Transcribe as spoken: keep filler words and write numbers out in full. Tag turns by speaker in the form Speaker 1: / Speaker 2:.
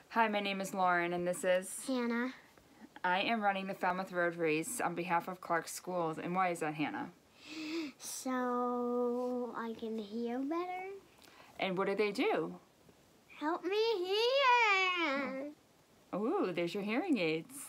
Speaker 1: Hi, my name is Lauren, and this is
Speaker 2: Hannah.
Speaker 1: I am running the Falmouth Road Race on behalf of Clarke Schools. And why is that, Hannah?
Speaker 2: So I can hear better.
Speaker 1: And what do they do?
Speaker 2: Help me hear.
Speaker 1: Ooh, there's your hearing aids.